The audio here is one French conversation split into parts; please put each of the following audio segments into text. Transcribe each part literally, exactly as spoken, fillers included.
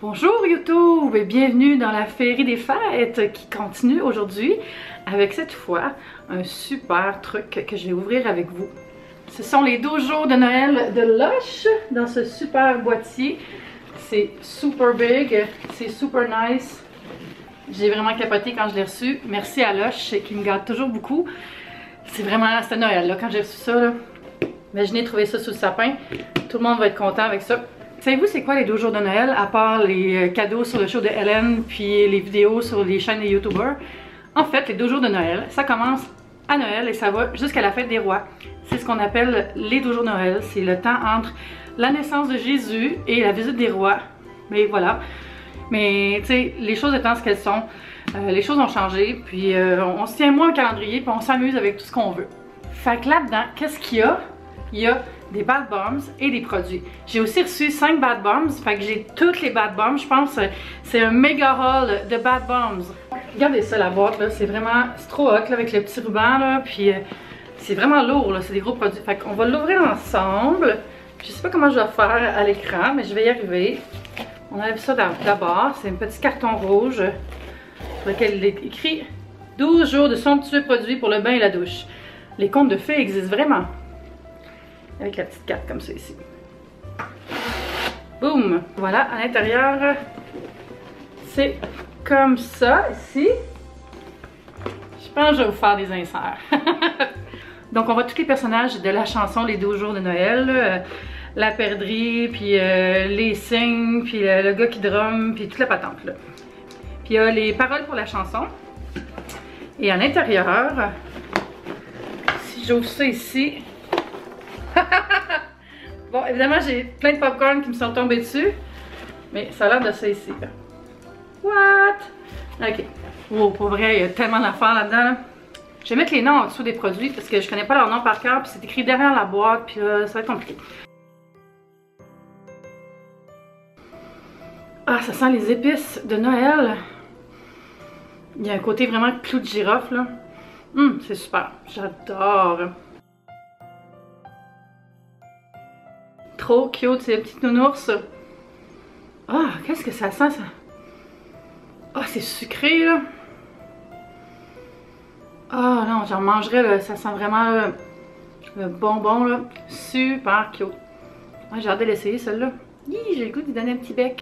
Bonjour YouTube et bienvenue dans la féerie des fêtes qui continue aujourd'hui avec cette fois un super truc que je vais ouvrir avec vous. Ce sont les douze jours de Noël de Lush dans ce super boîtier. C'est super big, c'est super nice. J'ai vraiment capoté quand je l'ai reçu. Merci à Lush qui me garde toujours beaucoup. C'est vraiment, c'était Noël là, quand j'ai reçu ça. Là. Imaginez trouver ça sous le sapin. Tout le monde va être content avec ça. Savez-vous c'est quoi les douze jours de Noël, à part les cadeaux sur le show de Ellen puis les vidéos sur les chaînes des youtubeurs? En fait, les douze jours de Noël, ça commence à Noël et ça va jusqu'à la fête des rois. C'est ce qu'on appelle les douze jours de Noël. C'est le temps entre la naissance de Jésus et la visite des rois. Mais voilà. Mais tu sais, les choses étant ce qu'elles sont, euh, les choses ont changé. Puis euh, on, on se tient moins au calendrier puis on s'amuse avec tout ce qu'on veut. Fait que là-dedans, qu'est-ce qu'il y a? Il y a des Bad Bombs et des produits. J'ai aussi reçu cinq Bad Bombs, fait que j'ai toutes les Bad Bombs. Je pense que c'est un méga haul de Bad Bombs. Regardez ça, la boîte, là, c'est vraiment, c'est trop hot, là, avec le petit ruban, là, puis euh, c'est vraiment lourd, là, c'est des gros produits. Fait qu'on va l'ouvrir ensemble. Je sais pas comment je vais faire à l'écran, mais je vais y arriver. On enlève ça d'abord, c'est un petit carton rouge sur lequel il est écrit douze jours de somptueux produits pour le bain et la douche. Les contes de fées existent vraiment. Avec la petite carte comme ça ici. Boum! Voilà, à l'intérieur, c'est comme ça ici. Je pense que je vais vous faire des inserts. Donc on voit tous les personnages de la chanson Les douze jours de Noël. Euh, la perdrix, puis euh, les cygnes, puis le, le gars qui drum, puis toute la patente là. Puis il y a les paroles pour la chanson. Et à l'intérieur, si j'ouvre ça ici, bon, évidemment, j'ai plein de popcorn qui me sont tombés dessus. Mais ça a l'air de ça ici. Là. What? Ok. Oh, pour vrai, il y a tellement d'affaires là-dedans. Là. Je vais mettre les noms en dessous des produits parce que je connais pas leur nom par cœur. Puis c'est écrit derrière la boîte. Puis là, ça va être compliqué. Ah, ça sent les épices de Noël. Il y a un côté vraiment clou de girofle. Là. Hum, c'est super. J'adore. Trop cute, c'est la petite nounours. Ah, oh, qu'est-ce que ça sent ça? Ah, oh, c'est sucré là. Ah oh, non, j'en mangerais là. Ça sent vraiment là, le bonbon là. Super cute. Ah, j'ai hâte de l'essayer celle-là. J'ai le goût d'y donner un petit bec.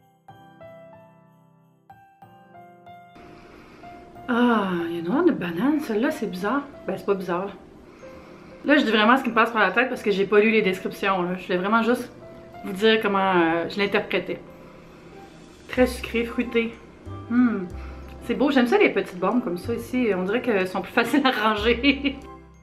Ah, il y a une noix de banane, celle-là c'est bizarre. Ben c'est pas bizarre. Là. Là, je dis vraiment ce qui me passe par la tête parce que j'ai pas lu les descriptions. Là. Je voulais vraiment juste vous dire comment euh, je l'interprétais. Très sucré, fruité. Hum, c'est beau. J'aime ça les petites bombes comme ça ici. On dirait qu'elles sont plus faciles à ranger.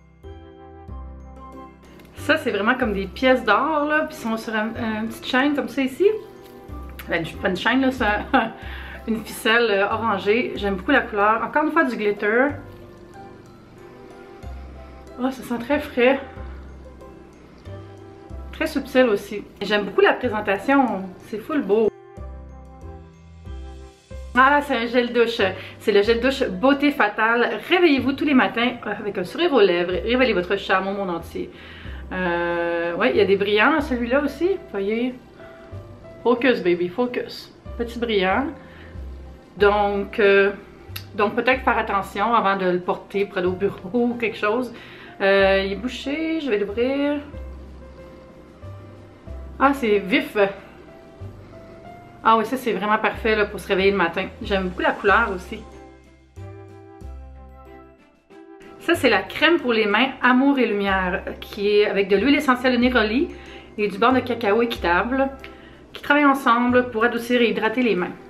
Ça, c'est vraiment comme des pièces d'or, là. Puis ils sont sur un, une petite chaîne comme ça ici. Ben, pas une chaîne, là. C'est une ficelle euh, orangée. J'aime beaucoup la couleur. Encore une fois, du glitter. Oh, ça sent très frais. Très subtil aussi. J'aime beaucoup la présentation. C'est full beau. Ah, c'est un gel douche. C'est le gel douche Beauté Fatale. Réveillez-vous tous les matins avec un sourire aux lèvres. Révélez votre charme au monde entier. Euh, ouais, il y a des brillants dans celui-là aussi. Voyez. Focus, baby. Focus. Petit brillant. Donc, euh, donc peut-être faire attention avant de le porter pour aller au bureau ou quelque chose. Euh, il est bouché, je vais l'ouvrir. Ah, c'est vif. Ah oui, ça c'est vraiment parfait là, pour se réveiller le matin. J'aime beaucoup la couleur aussi. Ça c'est la crème pour les mains Amour et Lumière, qui est avec de l'huile essentielle de néroli et du beurre de cacao équitable, qui travaillent ensemble pour adoucir et hydrater les mains.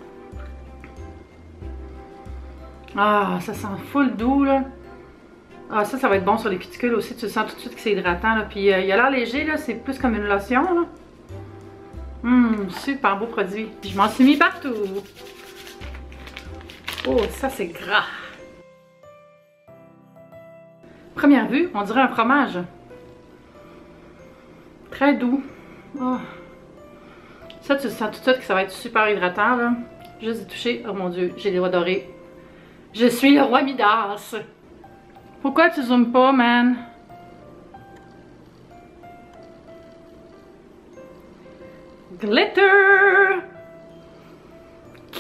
Ah, ça sent full doux là. Ah, ça, ça va être bon sur les cuticules aussi. Tu le sens tout de suite que c'est hydratant. Là. Puis, euh, il a l'air léger, là. C'est plus comme une lotion, là. Hum, super beau produit. Je m'en suis mis partout. Oh, ça, c'est gras. Première vue, on dirait un fromage. Très doux. Oh. Ça, tu le sens tout de suite que ça va être super hydratant, là. Juste de toucher. Oh mon Dieu, j'ai les doigts dorés. Je suis le roi Midas. Pourquoi tu zoomes pas, man? Glitter!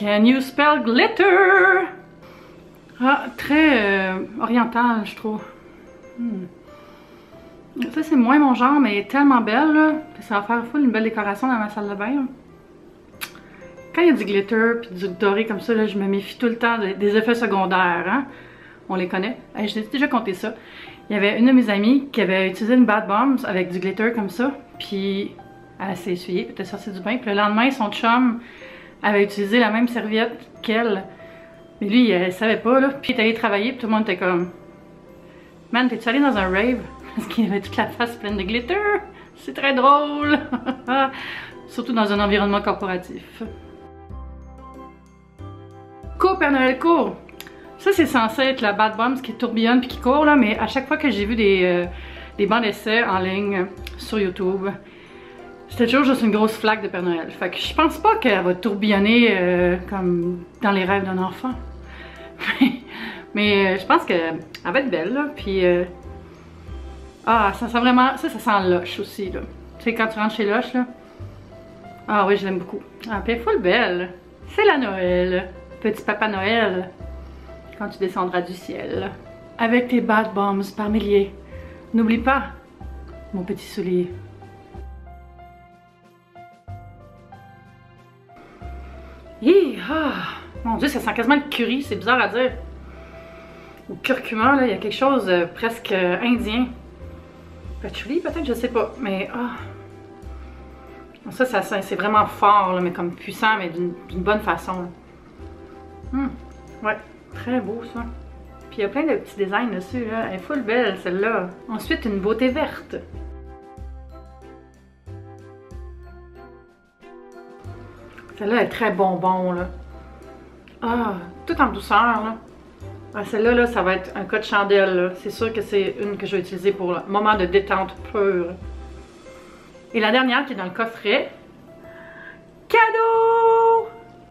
Can you spell glitter? Ah, très euh, oriental, je trouve. Hmm. Ça, c'est moins mon genre, mais tellement belle, là. Ça va faire full une belle décoration dans ma salle de bain, là. Quand il y a du glitter puis du doré comme ça, là, je me méfie tout le temps des, des effets secondaires, hein. On les connaît. Hey, je t'ai déjà compté ça. Il y avait une de mes amies qui avait utilisé une Bath Bombs avec du glitter comme ça, puis elle s'est essuyée, puis elle était sortie du bain, puis le lendemain, son chum avait utilisé la même serviette qu'elle. Mais lui, il savait pas, là. Puis il est allé travailler, puis tout le monde était comme... Man, t'es-tu allé dans un rave? Parce qu'il avait toute la face pleine de glitter. C'est très drôle. Surtout dans un environnement corporatif. Cours, Père Noël, cours! Ça, c'est censé être la Bath Bombs qui tourbillonne puis qui court, là, mais à chaque fois que j'ai vu des, euh, des bancs d'essai en ligne sur YouTube, c'était toujours juste une grosse flaque de Père Noël. Fait que je pense pas qu'elle va tourbillonner euh, comme dans les rêves d'un enfant. Mais euh, je pense qu'elle va être belle, là, puis... Euh... Ah, ça sent vraiment... Ça, ça sent Lush aussi, là. Tu sais, quand tu rentres chez Lush, là... Ah oui, je l'aime beaucoup. Ah, puis elle est full belle. C'est la Noël. Petit Papa Noël. Quand tu descendras du ciel. Avec tes Bath Bombs par milliers. N'oublie pas, mon petit soulier. Hi, ah, mon Dieu, ça sent quasiment le curry, c'est bizarre à dire. Ou curcuma, là, il y a quelque chose de presque euh, indien. Patchouli, peut-être, je sais pas, mais ah. Ça, ça c'est vraiment fort, là, mais comme puissant, mais d'une bonne façon. Hum, ouais, très beau ça. Puis il y a plein de petits designs dessus, là. Elle est full belle, celle-là. Ensuite, une beauté verte. Celle-là est très bonbon, là. Ah, tout en douceur, là. Ah, celle-là, là, ça va être un cas de chandelle, là. C'est sûr que c'est une que je vais utiliser pour le moment de détente pure. Et la dernière qui est dans le coffret. Cadeau!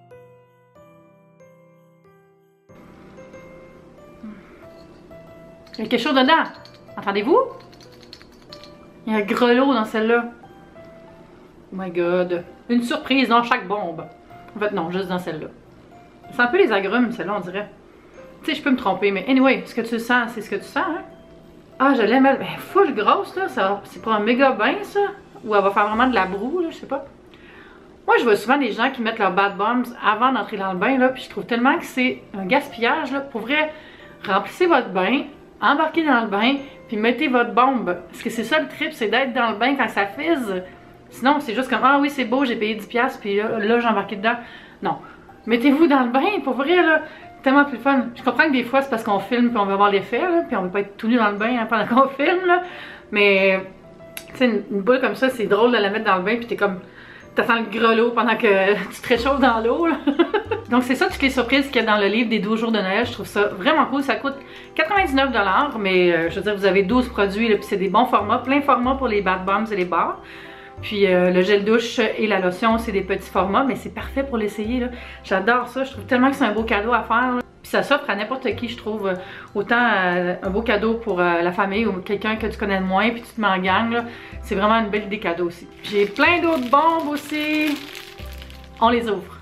Il y a quelque chose dedans. Entendez-vous? Il y a un grelot dans celle-là. Oh my god. Une surprise dans chaque bombe. En fait, non, juste dans celle-là. C'est un peu les agrumes, celle-là, on dirait. Tu sais, je peux me tromper, mais anyway, ce que tu sens, c'est ce que tu sens, hein? Ah, je l'aime, elle. Ben, full grosse, là. C'est pour un méga bain, ça. Ou elle va faire vraiment de la broue, là, je sais pas. Moi, je vois souvent des gens qui mettent leurs Bath Bombs avant d'entrer dans le bain, là. Puis je trouve tellement que c'est un gaspillage, là. Pour vrai, remplissez votre bain, embarquez dans le bain, puis mettez votre bombe. Parce que c'est ça le trip, c'est d'être dans le bain quand ça fizz. Sinon, c'est juste comme, ah oui, c'est beau, j'ai payé dix piastres, puis là, là j'ai embarqué dedans. Non. Mettez-vous dans le bain, pour vrai, là. Tellement plus fun. Je comprends que des fois, c'est parce qu'on filme, puis on veut avoir l'effet, là. Puis on veut pas être tout nu dans le bain hein, pendant qu'on filme, là. Mais, tu sais, une, une boule comme ça, c'est drôle de la mettre dans le bain, puis t'es comme, t'attends le grelot pendant que tu te réchauffes dans l'eau, là. Donc, c'est ça, toutes les surprises qu'il y a dans le livre des douze jours de Noël. Je trouve ça vraiment cool. Ça coûte quatre-vingt-dix-neuf dollars, mais euh, je veux dire, vous avez douze produits, là, puis c'est des bons formats, plein formats pour les Bath Bombs et les bars. Puis euh, le gel douche et la lotion, c'est des petits formats, mais c'est parfait pour l'essayer, là. J'adore ça, je trouve tellement que c'est un beau cadeau à faire, là. Puis ça s'offre à n'importe qui, je trouve. Autant euh, un beau cadeau pour euh, la famille ou quelqu'un que tu connais de moins, puis tu te mets en gang, là. C'est vraiment une belle idée cadeau aussi. J'ai plein d'autres bombes aussi. On les ouvre.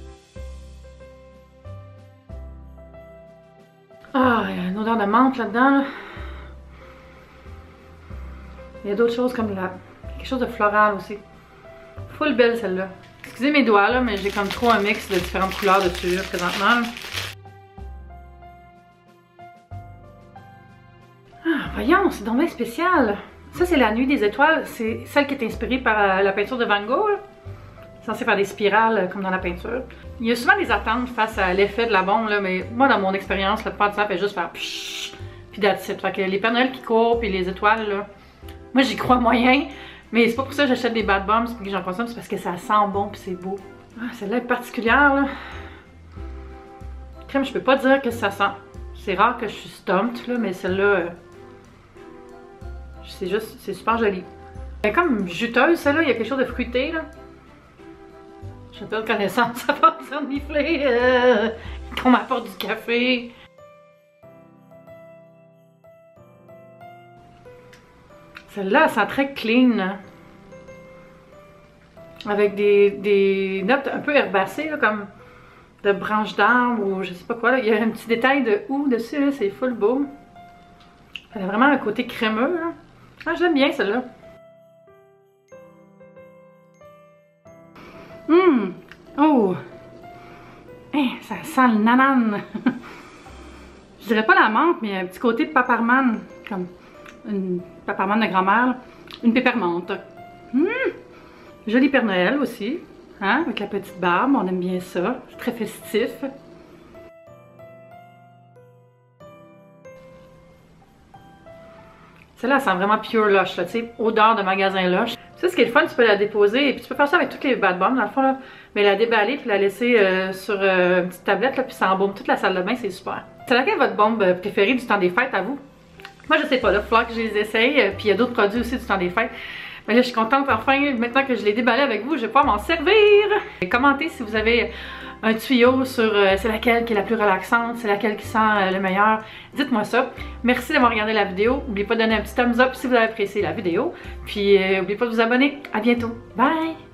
Ah, il y a une odeur de menthe là-dedans, là. Il y a d'autres choses comme la... quelque chose de floral aussi. Full belle celle-là. Excusez mes doigts là, mais j'ai comme trop un mix de différentes couleurs dessus là, présentement. Ah, voyons, c'est donc bien spécial. Ça, c'est la nuit des étoiles. C'est celle qui est inspirée par euh, la peinture de Van Gogh. C'est censé faire des spirales euh, comme dans la peinture. Il y a souvent des attentes face à l'effet de la bombe, là, mais moi, dans mon expérience, la plupart du temps, fait juste faire pshhh, puis that's it. Fait que les Pères Noël qui courent, puis les étoiles, là, moi, j'y crois moyen. Mais c'est pas pour ça que j'achète des Bath Bombs et que j'en consomme, c'est parce que ça sent bon puis c'est beau. Ah, celle-là est particulière, là. Crème, je peux pas dire que ça sent. C'est rare que je suis stumped, là, mais celle-là, euh, c'est juste, c'est super joli. Elle est comme juteuse, celle-là, il y a quelque chose de fruité, là. J'ai pas de connaissance à part de renifler, euh, qu'on m'apporte du café. Celle-là, elle sent très clean, là. Avec des, des notes un peu herbacées, là, comme de branches d'arbres ou je sais pas quoi. Là. Il y a un petit détail de houx dessus, c'est full beau. Elle a vraiment un côté crémeux. Là. Ah, j'aime bien celle-là. Hum! Oh! Hey, ça sent le nanan! Je dirais pas la menthe, mais un petit côté de paparman. Comme une paparman de grand-mère. Une pépérmante. Hum! Joli Père Noël aussi. Hein? Avec la petite barbe, on aime bien ça. C'est très festif. Celle-là, elle sent vraiment pure lush, là, tu sais, odeur de magasin lush. Ça, ce qui est le fun, tu peux la déposer, et puis tu peux faire ça avec toutes les bad bombs, dans le fond, là. Mais la déballer, puis la laisser euh, sur euh, une petite tablette, là, puis ça embaume toute la salle de bain, c'est super. C'est laquelle votre bombe préférée du temps des fêtes, à vous? Moi, je sais pas, là, il va falloir que je les essaye, euh, puis il y a d'autres produits aussi du temps des fêtes. Mais là, je suis contente, enfin, maintenant que je l'ai déballé avec vous, je vais pouvoir m'en servir! Et commentez si vous avez un tuyau sur euh, c'est laquelle qui est la plus relaxante, c'est laquelle qui sent euh, le meilleur. Dites-moi ça. Merci d'avoir regardé la vidéo. N'oubliez pas de donner un petit thumbs up si vous avez apprécié la vidéo. Puis, euh, n'oubliez pas de vous abonner. À bientôt. Bye!